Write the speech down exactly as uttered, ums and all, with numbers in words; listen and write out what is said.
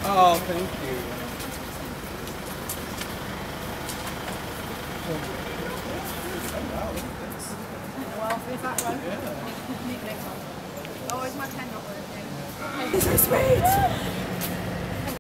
Oh, thank you. Well, is that one? Yeah. Oh, is my pen not working? It's so sweet.